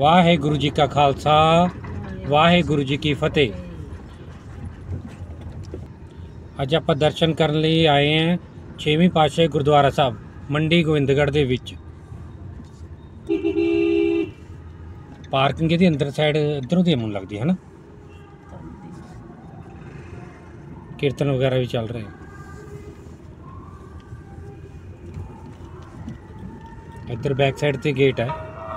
वाहेगुरु जी का खालसा वाहेगुरु जी की फतेह। ਅੱਜ ਆਪਾਂ ਦਰਸ਼ਨ ਕਰਨ ਲਈ ਆਏ ਹਾਂ 6ਵੀਂ ਪਾਤਸ਼ਾਹੀ ਗੁਰਦੁਆਰਾ ਸਾਹਿਬ ਮੰਡੀ ਗੋਬਿੰਦਗੜ੍ਹ ਦੇ ਵਿੱਚ। ਪਾਰਕਿੰਗ ਇਹਦੀ ਅੰਦਰ ਸਾਈਡ ਇੱਧਰੋਂ ਦੀ ਮੈਨੂੰ ਲੱਗਦੀ ਹੈ ਨਾ, ਕੀਰਤਨ ਵਗੈਰਾ ਵੀ ਚੱਲ ਰਹੇ। ਇੱਧਰ ਬੈਕ ਸਾਈਡ ਤੇ ਗੇਟ ਹੈ।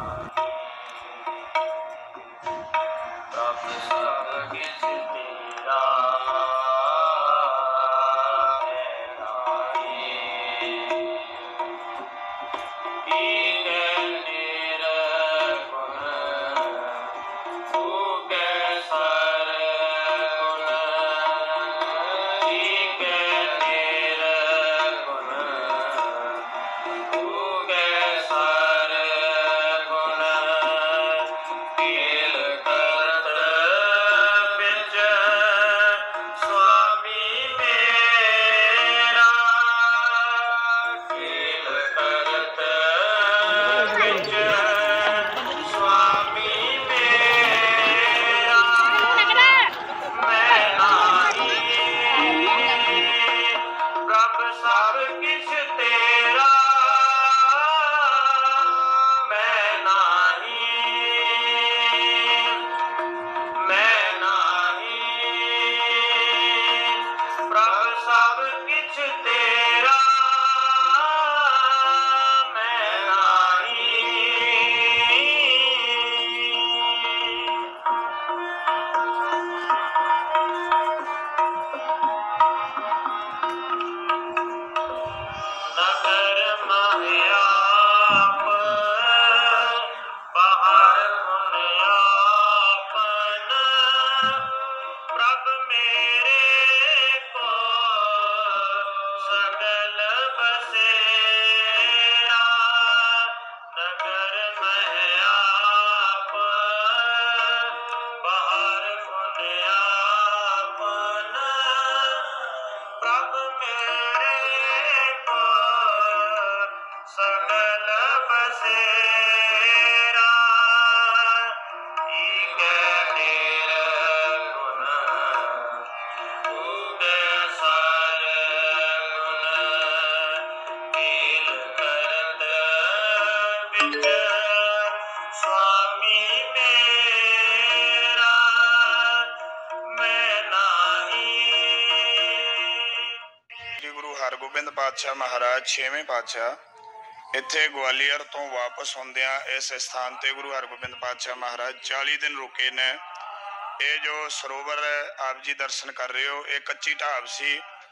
ਹਰਗੋਬਿੰਦ ਪਾਤਸ਼ਾਹ ਮਹਾਰਾਜ 6ਵੇਂ ਪਾਤਸ਼ਾਹ ਇੱਥੇ ਗਵਾਲੀਅਰ ਤੋਂ ਵਾਪਸ ਹੁੰਦਿਆਂ ਇਸ ਸਥਾਨ ਤੇ ਗੁਰੂ ਹਰਗੋਬਿੰਦ ਪਾਤਸ਼ਾਹ ਮਹਾਰਾਜ 40 ਦਿਨ ਰੁਕੇ ਨੇ। ਇਹ ਜੋ ਸਰੋਵਰ ਆਪ ਜੀ ਦਰਸ਼ਨ ਕਰ ਰਹੇ ਹੋ, ਇਹ ਕੱਚੀ ਢਾਬ ਸੀ।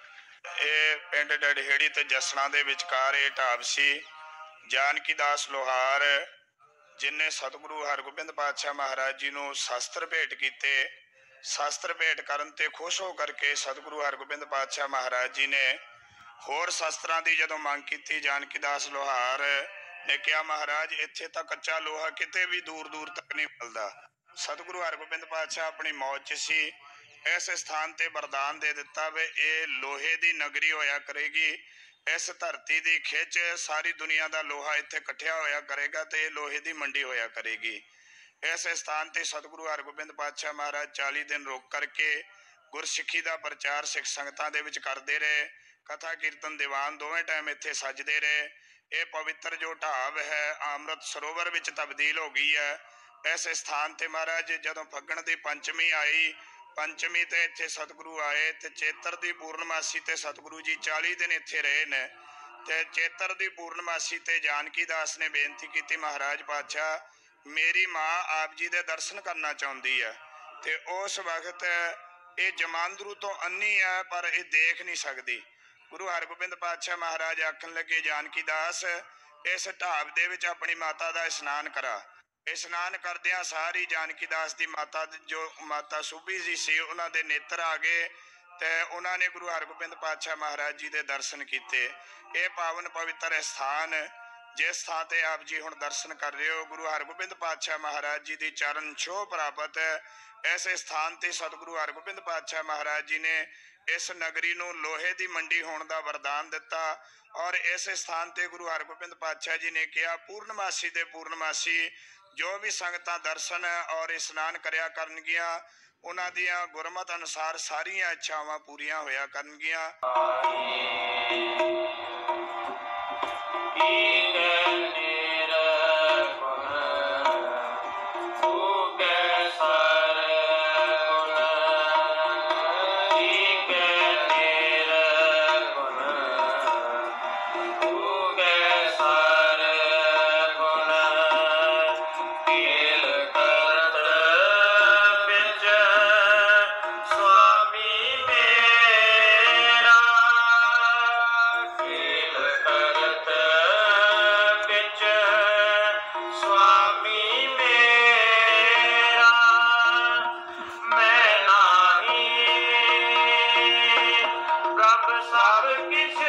ਇਹ ਪਿੰਡ ਡੜਹੇੜੀ ਤੇ ਜਸਣਾ ਦੇ ਵਿਚਕਾਰ ਇਹ ਢਾਬ ਸੀ। ਜਾਨਕੀ ਦਾਸ ਲੋਹਾਰ ਜਿਨ੍ਹਾਂ ਸਤਿਗੁਰੂ ਹਰਗੋਬਿੰਦ ਪਾਤਸ਼ਾਹ ਮਹਾਰਾਜ ਜੀ ਨੂੰ ਸ਼ਸਤਰ ਭੇਟ ਕੀਤੇ, ਸ਼ਸਤਰ ਭੇਟ ਕਰਨ ਤੇ ਖੁਸ਼ ਹੋ ਕਰਕੇ ਸਤਿਗੁਰੂ ਹਰਗੋਬਿੰਦ ਪਾਤਸ਼ਾਹ ਮਹਾਰਾਜ ਜੀ ਨੇ ਹੋਰ ਸ਼ਸਤਰਾਂ ਦੀ ਜਦੋਂ ਮੰਗ ਕੀਤੀ, ਜਾਨਕੀ ਦਾਸ ਲੋਹਾਰ ਨੇ ਕਿਹਾ ਮਹਾਰਾਜ ਇੱਥੇ ਤਾਂ ਕੱਚਾ ਲੋਹਾ ਕਿਤੇ ਵੀ ਦੂਰ ਦੂਰ ਤੱਕ ਨਹੀਂ ਮਿਲਦਾ। ਸਤਿਗੁਰੂ ਹਰਗੋਬਿੰਦ ਪਾਤਸ਼ਾਹ ਆਪਣੀ ਮੌਜ 'ਚ ਸੀ। ਇਸ ਸਥਾਨ ਤੇ ਵਰਦਾਨ ਦੇ ਦਿੱਤਾ ਵੀ ਇਹ ਲੋਹੇ ਦੀ ਨਗਰੀ ਹੋਇਆ ਕਰੇਗੀ। ਇਸ ਧਰਤੀ ਦੀ ਖਿੱਚ ਸਾਰੀ ਦੁਨੀਆ ਦਾ ਲੋਹਾ ਇੱਥੇ ਇਕੱਠਿਆ ਹੋਇਆ ਕਰੇਗਾ ਤੇ ਇਹ ਲੋਹੇ ਦੀ ਮੰਡੀ ਹੋਇਆ ਕਰੇਗੀ। ਇਸ ਸਥਾਨ ਤੇ ਸਤਿਗੁਰੂ ਹਰਗੋਬਿੰਦ ਪਾਤਸ਼ਾਹ ਮਹਾਰਾਜ 40 ਦਿਨ ਰੁਕ ਕਰਕੇ ਗੁਰਸਿੱਖੀ ਦਾ ਪ੍ਰਚਾਰ ਸਿੱਖ ਸੰਗਤਾਂ ਦੇ ਵਿੱਚ ਕਰਦੇ ਰਹੇ। ਕਥਾ ਕੀਰਤਨ ਦੀਵਾਨ ਦੋਵੇਂ ਟਾਈਮ ਇੱਥੇ ਸੱਜਦੇ ਰਹੇ। ਇਹ ਪਵਿੱਤਰ ਜੋ ਢਾਬ ਹੈ ਅੰਮ੍ਰਿਤ ਸਰੋਵਰ ਵਿੱਚ ਤਬਦੀਲ ਹੋ ਗਈ ਹੈ। ਇਸ ਸਥਾਨ ਤੇ ਮਹਾਰਾਜ ਜਦੋਂ ਫੱਗਣ ਦੀ ਪੰਚਮੀ ਆਈ, ਪੰਚਮੀ ਤੇ ਇੱਥੇ ਸਤਿਗੁਰੂ ਆਏ ਤੇ ਚੇਤਰ ਦੀ ਪੂਰਨਮਾਸੀ ਤੇ ਸਤਿਗੁਰੂ ਜੀ 40 ਦਿਨ ਇੱਥੇ ਰਹੇ ਨੇ। ਤੇ ਚੇਤਰ ਦੀ ਪੂਰਨਮਾਸੀ ਤੇ ਜਾਨਕੀ ਦਾਸ ਨੇ ਬੇਨਤੀ ਕੀਤੀ ਮਹਾਰਾਜ ਪਾਤਸ਼ਾਹ ਮੇਰੀ ਮਾਂ ਆਪ ਜੀ ਦੇ ਦਰਸ਼ਨ ਕਰਨਾ ਚਾਹੁੰਦੀ ਹੈ ਤੇ ਉਸ ਵਕਤ ਇਹ ਜਮਾਂਦਰੂ ਤੋਂ ਅੰਨੀ ਹੈ ਪਰ ਇਹ ਦੇਖ ਨਹੀਂ ਸਕਦੀ। ਗੁਰੂ ਹਰਗੋਬਿੰਦ ਪਾਤਸ਼ਾਹ ਮਹਾਰਾਜ ਆਖਣ ਲੱਗੇ ਜਾਨਕੀ ਦਾਸ ਇਸ ਢਾਬ ਦੇ ਵਿੱਚ ਆਪਣੀ ਮਾਤਾ ਦਾ ਇਸ਼ਨਾਨ ਕਰਾ। ਇਸ਼ਨਾਨ ਕਰਦਿਆਂ ਸਾਰੀ ਜਾਨਕੀ ਦਾਸ ਦੀ ਮਾਤਾ ਜੋ ਮਾਤਾ ਸੁਭੀ ਜੀ ਸੀ ਉਹਨਾਂ ਦੇ ਨੇਤਰ ਆ ਗਏ ਤੇ ਉਹਨਾਂ ਨੇ ਗੁਰੂ ਹਰਗੋਬਿੰਦ ਪਾਤਸ਼ਾਹ ਮਹਾਰਾਜ ਜੀ ਦੇ ਦਰਸ਼ਨ ਕੀਤੇ। ਇਹ ਪਾਵਨ ਪਵਿੱਤਰ ਸਥਾਨ ਜਿਸ ਥਾਂ ਤੇ ਆਪ ਜੀ ਹੁਣ ਦਰਸ਼ਨ ਕਰ ਰਹੇ ਹੋ ਗੁਰੂ ਹਰਗੋਬਿੰਦ ਪਾਤਸ਼ਾਹ ਮਹਾਰਾਜ ਜੀ ਦੀ ਚਰਨ ਛੋਹ ਪ੍ਰਾਪਤ ਇਸ ਸਥਾਨ ਤੇ ਸਤਿਗੁਰੂ ਹਰਗੋਬਿੰਦ ਪਾਤਸ਼ਾਹ ਮਹਾਰਾਜ ਜੀ ਨੇ ਇਸ ਨਗਰੀ ਨੂੰ ਲੋਹੇ ਦੀ ਮੰਡੀ ਹੋਣ ਦਾ ਵਰਦਾਨ ਦਿੱਤਾ। ਔਰ ਇਸ ਸਥਾਨ ਤੇ ਗੁਰੂ ਹਰਗੋਬਿੰਦ ਪਾਤਸ਼ਾਹ ਜੀ ਨੇ ਕਿਹਾ ਪੂਰਨਮਾਸੀ ਦੇ ਪੂਰਨਮਾਸੀ ਜੋ ਵੀ ਸੰਗਤਾਂ ਦਰਸ਼ਨ ਔਰ ਇਸ਼ਨਾਨ ਕਰਿਆ ਕਰਨਗੀਆਂ, ਉਹਨਾਂ ਦੀਆਂ ਗੁਰਮਤਿ ਅਨੁਸਾਰ ਸਾਰੀਆਂ ਇੱਛਾਵਾਂ ਪੂਰੀਆਂ ਹੋਇਆ ਕਰਨਗੀਆਂ। ਸਭ ਕਿਛ